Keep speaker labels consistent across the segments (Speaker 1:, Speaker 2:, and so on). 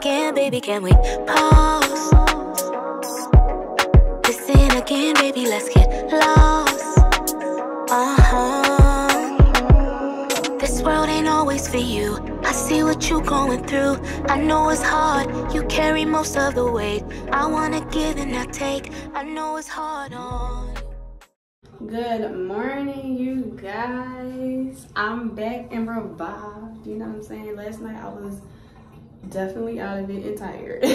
Speaker 1: again, baby, can we pause? Listen again, baby, let's get lost. This world ain't always for you. I see what you going through. I know it's hard, you carry most of the weight. I wanna give and not take. I know it's hard on.
Speaker 2: Good morning, you guys. I'm back and revived. You know what I'm saying? Last night I was definitely out of it and tired.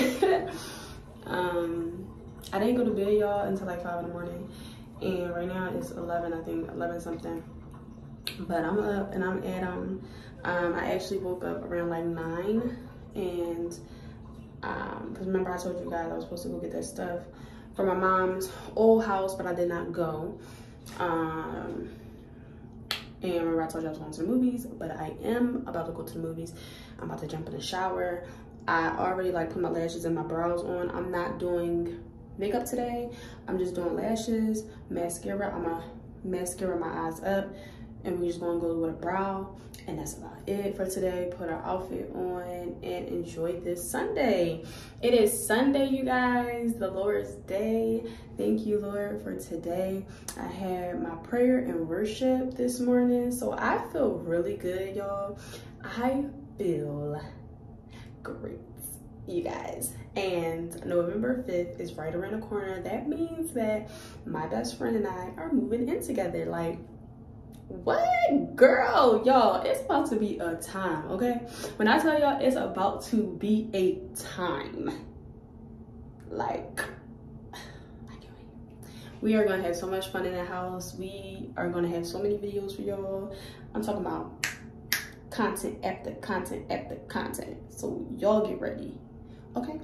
Speaker 2: I didn't go to bed, y'all, until like 5 in the morning. And right now it's 11, I think, 11 something. But I'm up and I'm at I actually woke up around like 9, and because remember I told you guys I was supposed to go get that stuff from my mom's old house, but I did not go. And remember I told you I was going to the movies, but I am about to go to the movies. I'm about to jump in the shower. I already like put my lashes and my brows on. I'm not doing makeup today. I'm just doing lashes, mascara. I'm gonna mascara my eyes up, and we're just gonna go with a brow, and that's about it for today. Put our outfit on and enjoy this Sunday. It is Sunday, you guys, the Lord's day. Thank you, Lord, for today. I had my prayer and worship this morning, so I feel really good, y'all. I feel great, you guys. And November 5th is right around the corner. That means that my best friend and I are moving in together. Like, what? Girl, y'all, it's about to be a time, okay? When I tell y'all it's about to be a time, like, I can't wait. We are gonna have so much fun in the house. We are gonna have so many videos for y'all. I'm talking about content after content after content. So y'all get ready, okay?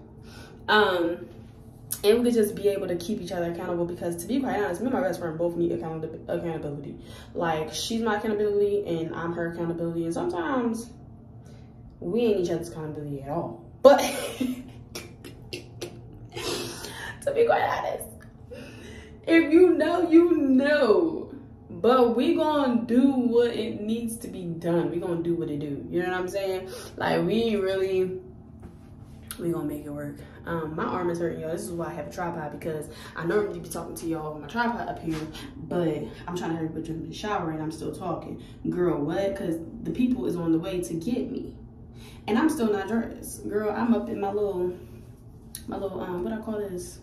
Speaker 2: And we could just be able to keep each other accountable, because to be quite honest, me and my best friend both need accountability. Like, she's my accountability and I'm her accountability, and sometimes we ain't each other's accountability at all. But to be quite honest, if you know, you know. But we gonna do what it needs to be done. We gonna do what it do. You know what I'm saying? Like, we gonna make it work. My arm is hurting, y'all. This is why I have a tripod, because I normally be talking to y'all with my tripod up here, but I'm trying to hurry up and jump in the shower and I'm still talking. Girl, what? Because the people is on the way to get me, and I'm still not dressed. Girl, I'm up in my little what I call this?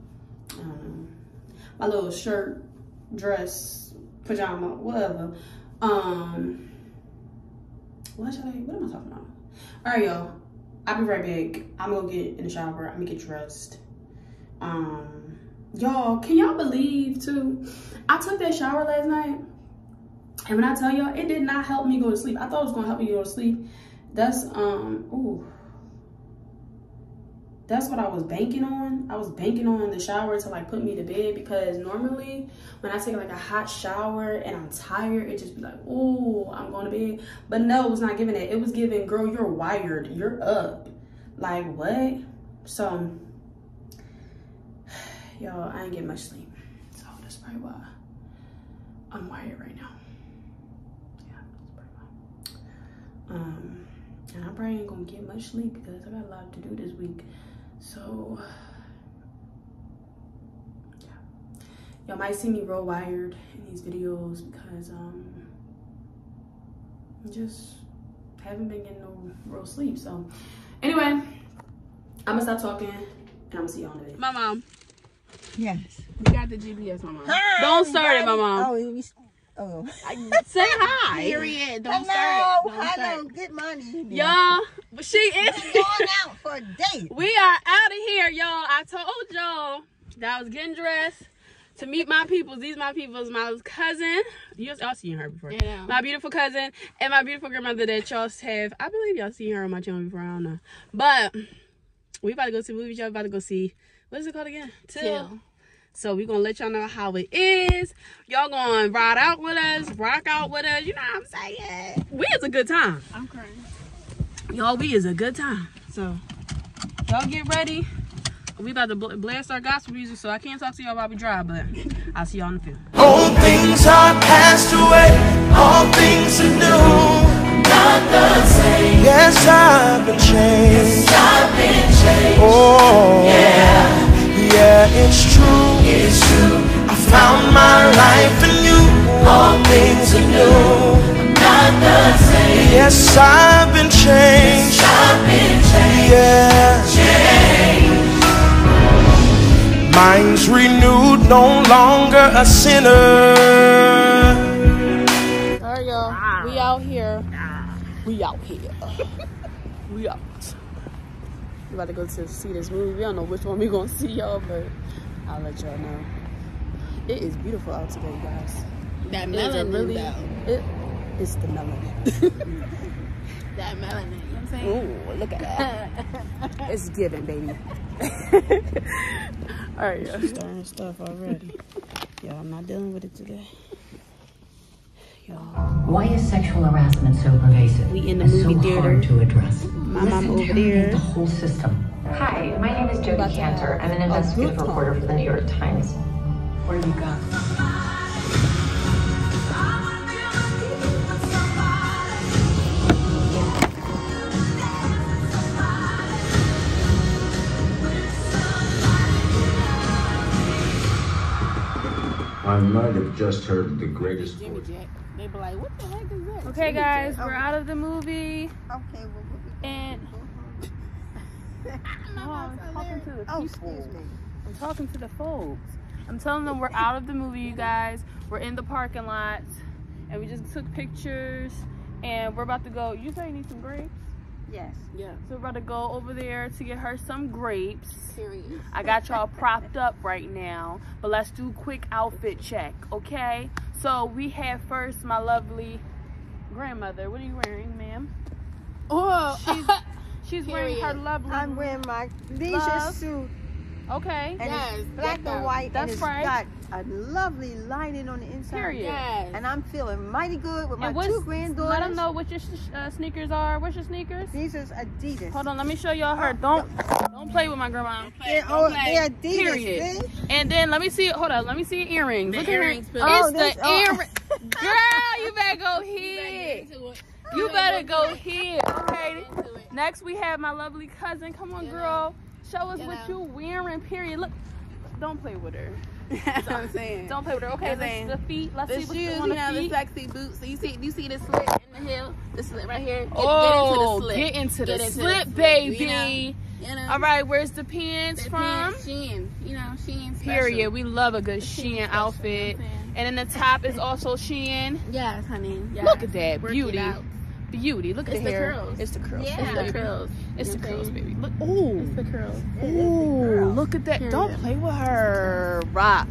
Speaker 2: My little shirt, dress, pajama, whatever. What am I talking about? All right, y'all. I'll be right back. I'm gonna get in the shower. I'm gonna get dressed. Y'all, can y'all believe too? I took that shower last night, and when I tell y'all, it did not help me go to sleep. I thought it was gonna help me go to sleep. That's that's what I was banking on. I was banking on the shower to like put me to bed, because normally when I take like a hot shower and I'm tired, it just be like, oh, I'm going to bed. But no, it was not giving it. It was giving, girl, you're wired, you're up. Like, what? So, y'all, I ain't getting much sleep. So that's probably why I'm wired right now. Yeah, that's probably why. And I probably ain't gonna get much sleep because I got a lot to do this week. So, yeah. Y'all might see me real wired in these videos because just haven't been getting no real sleep. So, anyway, I'm gonna stop talking and I'm gonna see y'all in a minute. My mom.
Speaker 3: Yes.
Speaker 2: We got the GPS, my mom.
Speaker 3: Hi,
Speaker 2: Don't start it, my mom.
Speaker 3: Oh.
Speaker 2: Say hi. Period. Don't start it.
Speaker 3: Hello. Good morning.
Speaker 2: Y'all, she is
Speaker 3: going out for a date.
Speaker 2: We are out of here, y'all. I told y'all that I was getting dressed to meet my peoples. These my peoples. My cousin. Y'all seen her before. Yeah. My beautiful cousin and my beautiful grandmother that y'all have. I believe y'all seen her on my channel before. I don't know. But we about to go see movies. Y'all about to go see, what is it called again? Till. So we gonna let y'all know how it is. Y'all gonna ride out with us, rock out with us. You know what I'm saying? We is a good time. I'm crying. Y'all, we is a good time. So y'all get ready. We about to blast our gospel music, so I can't talk to y'all while we drive, but I'll see y'all in the field.
Speaker 4: All things are passed away, all things are new. Not the same. Yes, I've been changed. Yes, I've been since I've been changed. Yeah. Mind's renewed, no longer a sinner.
Speaker 2: Alright, y'all. We out here. We out here. We out. We about to go to see this movie. We don't know which one we gonna see, y'all, but I'll let y'all know. It is beautiful out today, guys.
Speaker 5: That melanin,
Speaker 2: It's the melanin.
Speaker 5: That melanin, you know what I'm saying?
Speaker 2: Ooh, look at that. It's giving, baby. Alright, y'all. Starting stuff already. Y'all, I'm not dealing with it today. Y'all.
Speaker 6: Why is sexual harassment so pervasive?
Speaker 2: We in the
Speaker 6: and
Speaker 2: movie
Speaker 6: so
Speaker 2: theater.
Speaker 6: hard to address?
Speaker 2: My mom
Speaker 6: Listen,
Speaker 2: over
Speaker 6: interrogate
Speaker 2: there.
Speaker 6: the whole system.
Speaker 7: Hi, my name is Jody Cantor. I'm an investigative reporter for the New York Times. What have you got?
Speaker 8: I might have just heard the greatest voice.
Speaker 5: They be like, what the heck is that?
Speaker 2: Okay, guys, we're out of the movie.
Speaker 3: Okay, well,
Speaker 2: And I'm talking to the people.
Speaker 3: excuse me.
Speaker 2: I'm talking to the folks. I'm telling them we're out of the movie, you guys. We're in the parking lot, and we just took pictures, and we're about to go. You say you need some grapes?
Speaker 3: Yes.
Speaker 5: Yeah.
Speaker 2: So we're about to go over there to get her some grapes.
Speaker 5: Period.
Speaker 2: I got y'all propped up right now, but let's do a quick outfit check, okay? So we have first my lovely grandmother. What are you wearing, ma'am?
Speaker 5: Oh,
Speaker 2: She's wearing her lovely.
Speaker 3: I'm wearing my leisure
Speaker 2: Love.
Speaker 3: suit.
Speaker 2: Okay.
Speaker 3: And
Speaker 5: Yes,
Speaker 3: it's black and white.
Speaker 2: That's
Speaker 3: and it's
Speaker 2: right.
Speaker 3: got a lovely lining on the inside.
Speaker 2: Period.
Speaker 5: yes.
Speaker 3: And I'm feeling mighty good with my
Speaker 2: And what's,
Speaker 3: two granddaughters.
Speaker 2: let them know what your sneakers are. What's your sneakers?
Speaker 3: These is Adidas.
Speaker 2: Hold on, let me show y'all her. Don't play with my grandma.
Speaker 3: They're Adidas.
Speaker 2: Period.
Speaker 3: See?
Speaker 2: And then let me see. Hold on, let me see earrings. Look
Speaker 5: earrings,
Speaker 2: at
Speaker 5: but-
Speaker 2: her.
Speaker 3: Oh,
Speaker 2: It's
Speaker 3: this-
Speaker 2: the
Speaker 3: oh.
Speaker 2: earring. Girl, you better go here. You better go here. Okay. Next we have my lovely cousin. Come on, girl. Show us what you wearing. Period. Look. Don't play with her.
Speaker 5: That's what I'm saying.
Speaker 2: Don't play with her. Okay,
Speaker 5: I'm saying.
Speaker 2: the feet. Let's
Speaker 5: The
Speaker 2: see
Speaker 5: shoes,
Speaker 2: what's on
Speaker 5: you know,
Speaker 2: the
Speaker 5: the
Speaker 2: feet.
Speaker 5: sexy boots. So you see the slit in the heel, the slit right here. Get
Speaker 2: Get into the slip,
Speaker 5: slip,
Speaker 2: baby.
Speaker 5: You know.
Speaker 2: All right, where's the pants
Speaker 5: The
Speaker 2: from?
Speaker 5: pants, Shein. You know, Shein special.
Speaker 2: Period. We love a good Shein outfit. And then the top is also Shein.
Speaker 5: Yes, honey. Yes.
Speaker 2: Look at that
Speaker 5: Work
Speaker 2: beauty.
Speaker 5: it out.
Speaker 2: Beauty. Look at
Speaker 5: It's
Speaker 2: the
Speaker 5: the
Speaker 2: hair.
Speaker 5: curls.
Speaker 2: It's the curls.
Speaker 5: Yeah.
Speaker 2: It's
Speaker 5: It's the curls.
Speaker 2: It's the
Speaker 5: You know what I'm
Speaker 2: curls,
Speaker 5: saying?
Speaker 2: baby. Look. Ooh.
Speaker 5: The curls.
Speaker 2: Ooh. Look at that.
Speaker 5: Period.
Speaker 2: Don't play with her. Rock.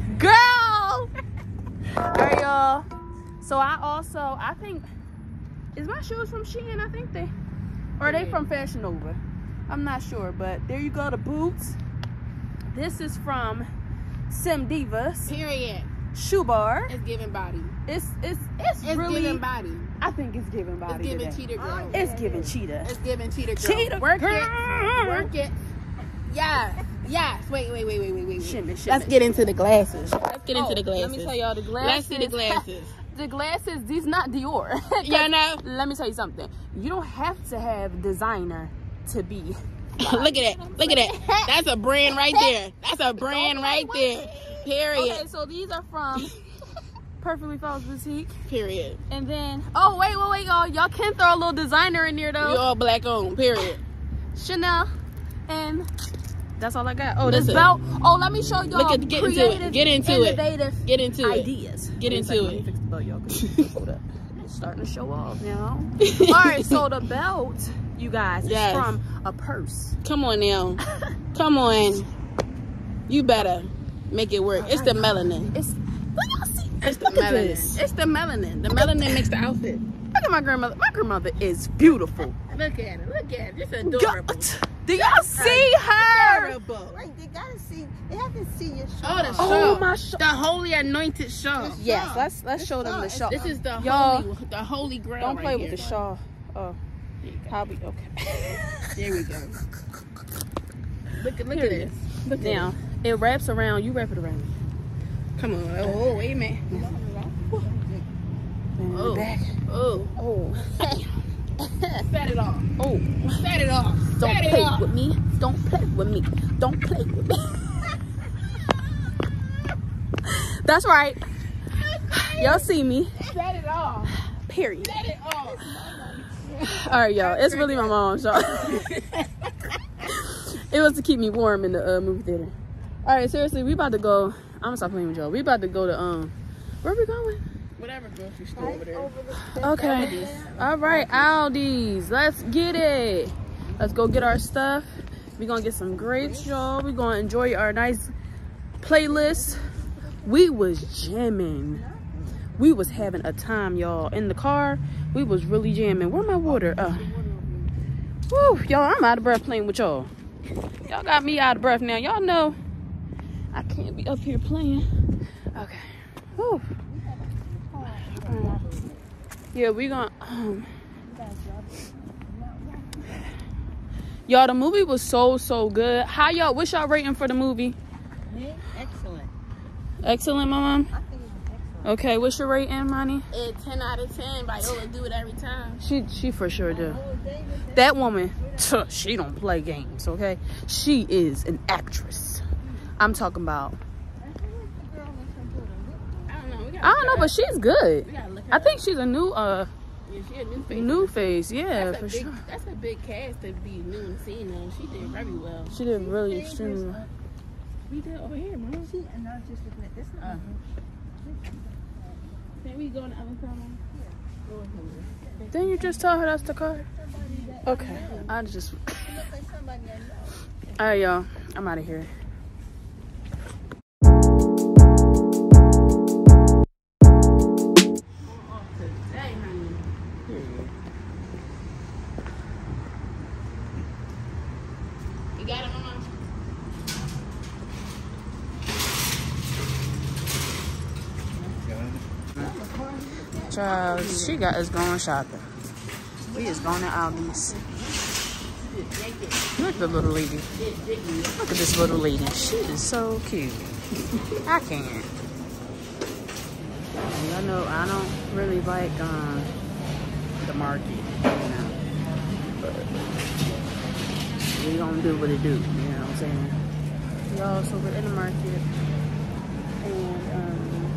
Speaker 2: Girl. All right, y'all. So I think, is my shoes from Shein? I think they, or are they from Fashion Nova? I'm not sure, but there you go, the boots. This is from Sim Divas
Speaker 5: Period.
Speaker 2: Shoe Bar.
Speaker 5: It's giving body.
Speaker 2: It's
Speaker 5: It's
Speaker 2: really,
Speaker 5: giving body.
Speaker 2: I think it's giving body
Speaker 5: It's giving
Speaker 2: today.
Speaker 5: cheetah girl.
Speaker 2: It's giving cheetah.
Speaker 5: It's giving cheetah girl.
Speaker 2: Cheetah
Speaker 5: Work
Speaker 2: girl.
Speaker 5: it. Work it. Yes. Yes. Wait.
Speaker 2: Shimmy.
Speaker 5: Let's get into the glasses. Let's get into the glasses.
Speaker 2: Let me tell y'all the glasses.
Speaker 5: Let's see the glasses.
Speaker 2: The glasses, these not Dior.
Speaker 5: Yeah, no.
Speaker 2: Let me tell you something. You don't have to have designer to be.
Speaker 5: Look at that. Look at that. That's a brand right there. That's a brand right there. Period.
Speaker 2: Okay, so these are from Perfectly Flawless Boutique.
Speaker 5: Period.
Speaker 2: And then, oh, wait, y'all. Y'all can throw a little designer in there,
Speaker 5: You
Speaker 2: though.
Speaker 5: all black owned. Period.
Speaker 2: Chanel. And that's all I got. Oh, this
Speaker 5: Listen.
Speaker 2: belt. Oh, let me show y'all.
Speaker 5: Look at- get into it.
Speaker 2: creative,
Speaker 5: Get into it.
Speaker 2: innovative
Speaker 5: Get into it.
Speaker 2: ideas.
Speaker 5: Get
Speaker 2: Wait a
Speaker 5: into
Speaker 2: second, let me
Speaker 5: it.
Speaker 2: fix the belt, y'all. 'Cause hold up. It's starting to show off now. All right, so the belt, you guys,
Speaker 5: Yes.
Speaker 2: is from a purse.
Speaker 5: Come on now. Come on. You better make it work. It's the melanin.
Speaker 2: It's, look, y'all see,
Speaker 5: It's the
Speaker 2: look at
Speaker 5: melanin.
Speaker 2: this.
Speaker 5: It's the melanin. The melanin makes the outfit.
Speaker 2: Look at my grandmother. My grandmother is beautiful.
Speaker 5: Look at it. Look at it. It's adorable.
Speaker 2: Do y'all see her?
Speaker 5: Adorable.
Speaker 3: Right, they gotta see. They have to see your
Speaker 5: Oh, the
Speaker 3: shawl.
Speaker 5: shawl.
Speaker 2: my shawl.
Speaker 5: The holy anointed shawl.
Speaker 2: Yes, let's show them the shawl.
Speaker 5: This is the
Speaker 2: Y'all,
Speaker 5: holy grail.
Speaker 2: don't play
Speaker 5: right
Speaker 2: with
Speaker 5: here.
Speaker 2: the shawl. Oh, probably okay.
Speaker 5: There we go. Look at
Speaker 2: Period.
Speaker 5: this. Look at
Speaker 2: Now it wraps around. You wrap it around.
Speaker 5: Come on. Oh, wait a minute.
Speaker 2: And
Speaker 5: Oh.
Speaker 2: back.
Speaker 5: Oh.
Speaker 2: Oh,
Speaker 5: Set it off.
Speaker 2: oh.
Speaker 5: Set it off.
Speaker 2: Don't
Speaker 5: Set it
Speaker 2: play
Speaker 5: off.
Speaker 2: with me. Don't play with me. Don't play with me. That's right. Y'all see me.
Speaker 5: Set it off.
Speaker 2: Period.
Speaker 5: Set it off.
Speaker 2: All right, y'all. It's really my mom's, y'all. It was to keep me warm in the movie theater. All right, seriously, we about to go. I'm gonna stop playing with y'all. We about to go to where are we going?
Speaker 5: Whatever grocery store over there.
Speaker 2: Okay. All right, Aldi's. Let's get it. Let's go get our stuff. We're gonna get some grapes, y'all. We're gonna enjoy our nice playlist. We was jamming. We was having a time, y'all. In the car, we was really jamming. Where my water? Woo, y'all, I'm out of breath playing with y'all. Y'all got me out of breath now. Y'all know I can't be up here playing. Okay. Woo. Yeah, we gonna y'all, the movie was so good. How y'all, what's y'all rating for the movie?
Speaker 3: Excellent.
Speaker 2: Excellent, my mom? Okay, what's your rating, Monty?
Speaker 5: 10 out of 10. Viola do it every time.
Speaker 2: She for sure do. That woman, she don't play games, okay? She is an actress. I'm talking about. I don't know, but she's good. I think she's a new
Speaker 5: yeah, she a new face.
Speaker 2: New face, yeah, for sure.
Speaker 5: That's a big cast to be new and seen though. She did very well.
Speaker 2: She did really extremely well.
Speaker 5: We did over here, Mom.
Speaker 3: And I was just looking at this one.
Speaker 5: Can we go in the other car, Mom?
Speaker 2: Didn't you just tell her that's the car? Okay, I just. All right, y'all, I'm out of here.
Speaker 5: You got it, Mama?
Speaker 2: Child, she got us going shopping. We is going to Aldi's. Look at the little lady. Look at this little lady. She is so cute. I can't. Y'all know I don't really like the market, you know. But we gonna do what it do, you know what I'm saying? Y'all, so we're in the market. And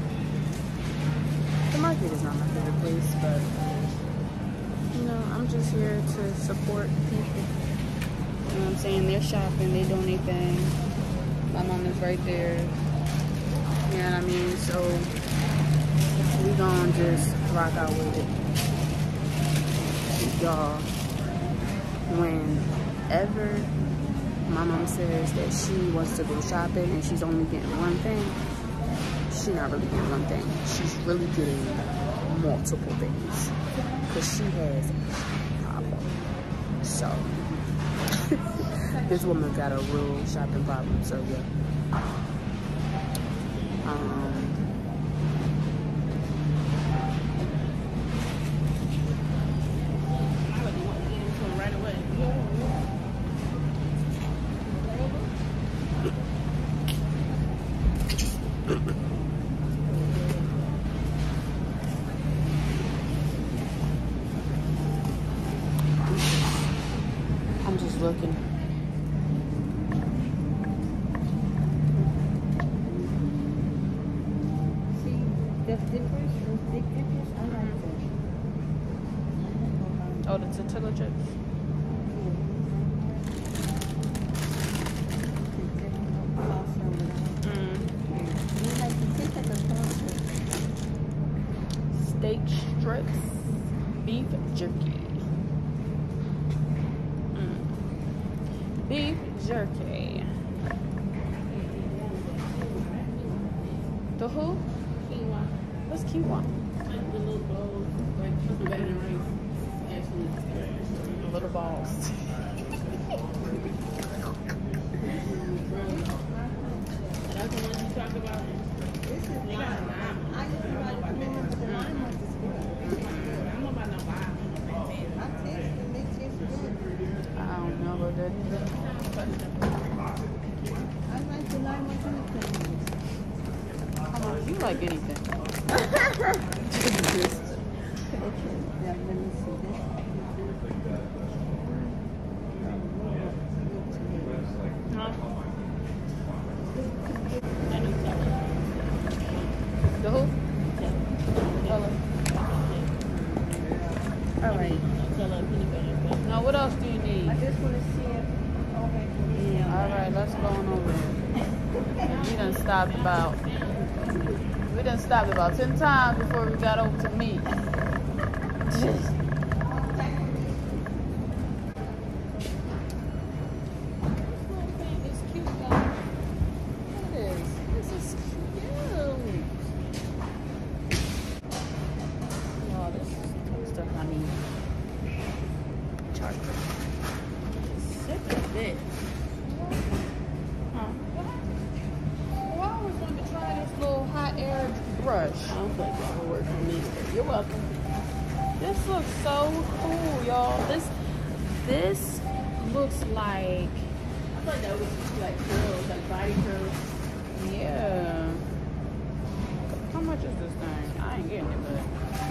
Speaker 2: the market is not my favorite place, but you know, I'm just here to support people. You know what I'm saying? They're shopping, they doing their thing. My mom is right there. You know what I mean? So we gonna just rock out with it. Y'all, whenever my mom says that she wants to go shopping and she's only getting one thing, she's not really getting one thing. She's really getting multiple things because she has a problem. So this woman got a real shopping problem. So yeah. I'm just looking.
Speaker 3: See, the difference, those big pictures, I like that.
Speaker 2: Oh, the tortilla chips. Steak strips, beef jerky. Beef jerky. The who?
Speaker 5: Quinoa.
Speaker 2: What's quinoa?
Speaker 5: Like the little bowls, like something better than rice. Actually,
Speaker 2: The little balls.
Speaker 5: that's the one you talk about. This is lime. I don't know about no lime.
Speaker 2: I don't know about that either.
Speaker 3: I like the lime with
Speaker 2: Come on, you like anything.
Speaker 3: let me see this.
Speaker 2: The who? All right.
Speaker 5: Nutella, peanut
Speaker 9: let's go on over there. We done stopped about 10 times before we got over to meet. It's cute, though. Look at this. This is cute. Oh, this is stuff I need. Chocolate. Sick of this. Well, I always wanted to try this little hot air brush. I don't think that will work on me. You're welcome. This looks so cool, y'all. This looks like, I thought that was like curls, like body curls. Yeah. How much is this thing? I ain't getting it, but.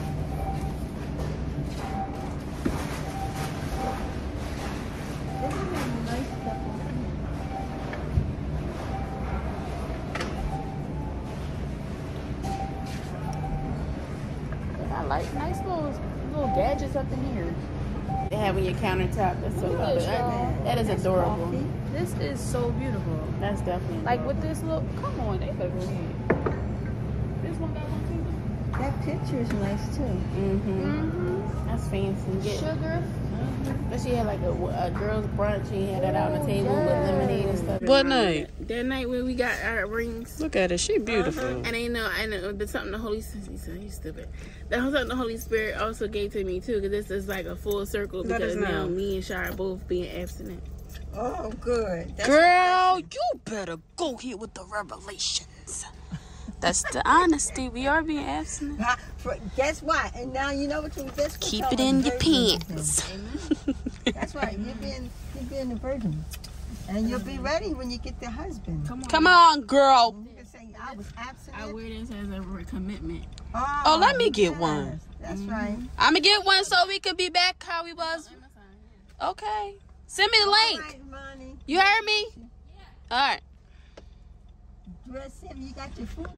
Speaker 9: I like nice little gadgets up in here. They have on your countertop. That's so good. That is adorable. This is so beautiful. That's definitely like with this look. Come on, they better go ahead. This one got one too.
Speaker 3: That picture is nice too.
Speaker 9: That's fancy.
Speaker 3: Sugar.
Speaker 9: But she had like a girls' brunch. She had that out on the table with lemonade and stuff.
Speaker 5: What night?
Speaker 9: That night when we got our rings.
Speaker 5: Look at her. She beautiful.
Speaker 9: And I know, but something the Holy Spirit, he's stupid. That something the Holy Spirit also gave to me too, because this is like a full circle because now me and Shar are both being abstinent.
Speaker 3: Oh, good. That's
Speaker 5: Girl, you better go here with the revelations. That's the honesty. We are being abstinent.
Speaker 3: Guess what? And now you know what you just
Speaker 5: keep it in your pants.
Speaker 3: That's right. You're being a virgin, and you'll be ready when you get the husband.
Speaker 5: Come on, girl.
Speaker 3: You can say I was abstinent.
Speaker 9: I wear this as a commitment.
Speaker 5: Oh, let me get one.
Speaker 3: That's right.
Speaker 5: I'm gonna get one so we can be back how we was. Okay. Send me the link.
Speaker 3: All right, Money.
Speaker 5: You heard me? All right.
Speaker 3: Dress him. You got your food.